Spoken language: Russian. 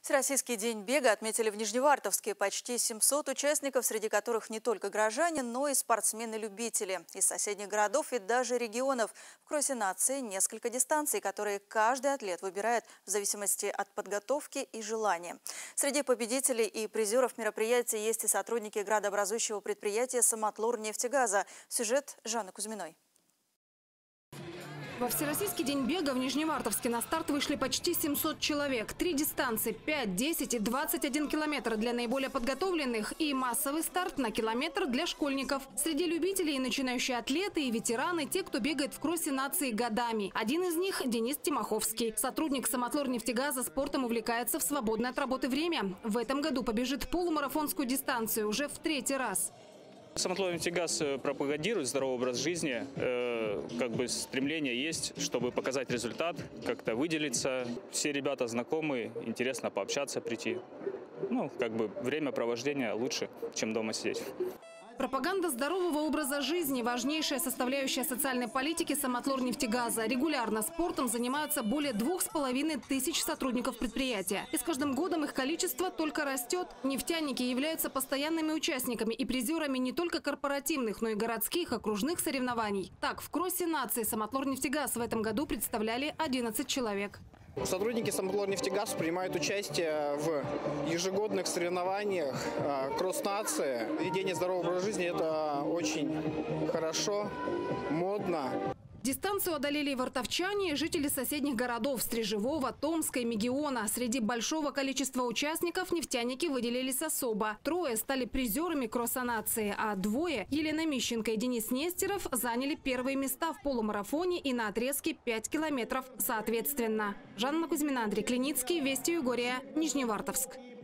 Всероссийский день бега отметили в Нижневартовске. Почти 700 участников, среди которых не только горожане, но и спортсмены-любители из соседних городов и даже регионов. В кроссе нации несколько дистанций, которые каждый атлет выбирает в зависимости от подготовки и желания. Среди победителей и призеров мероприятия есть и сотрудники градообразующего предприятия «Самотлор-нефтегаза». Сюжет Жанны Кузьминой. Во Всероссийский день бега в Нижневартовске на старт вышли почти 700 человек. 3 дистанции – 5, 10 и 21 километр для наиболее подготовленных и массовый старт на километр для школьников. Среди любителей – начинающие атлеты и ветераны, те, кто бегает в кроссе нации годами. Один из них – Денис Тимоховский. Сотрудник «Самотлор-нефтегаза» спортом увлекается в свободное от работы время. В этом году побежит полумарафонскую дистанцию уже в 3-й раз. «Самотлор-нефтегаз» пропагандирует здоровый образ жизни. Стремление есть, чтобы показать результат, как-то выделиться. Все ребята знакомые, интересно пообщаться, прийти. Время провождения лучше, чем дома сидеть. Пропаганда здорового образа жизни – важнейшая составляющая социальной политики «Самотлор-нефтегаза». Регулярно спортом занимаются более 2500 сотрудников предприятия. И с каждым годом их количество только растет. Нефтяники являются постоянными участниками и призерами не только корпоративных, но и городских, окружных соревнований. Так, в кроссе нации «Самотлор-нефтегаз» в этом году представляли 11 человек. Сотрудники «Самотлор-нефтегаз» принимают участие в ежегодных соревнованиях кросс-нации. Ведение здорового образа жизни – это очень хорошо, модно. Дистанцию одолели и вартовчане, и жители соседних городов – Стрежевого, Томска и Мегиона. Среди большого количества участников нефтяники выделились особо. 3 стали призерами кросса нации, а 2 – Елена Мищенко и Денис Нестеров – заняли первые места в полумарафоне и на отрезке 5 километров соответственно. Жанна Кузьмина, Андрей Клиницкий, Вести Югория, Нижневартовск.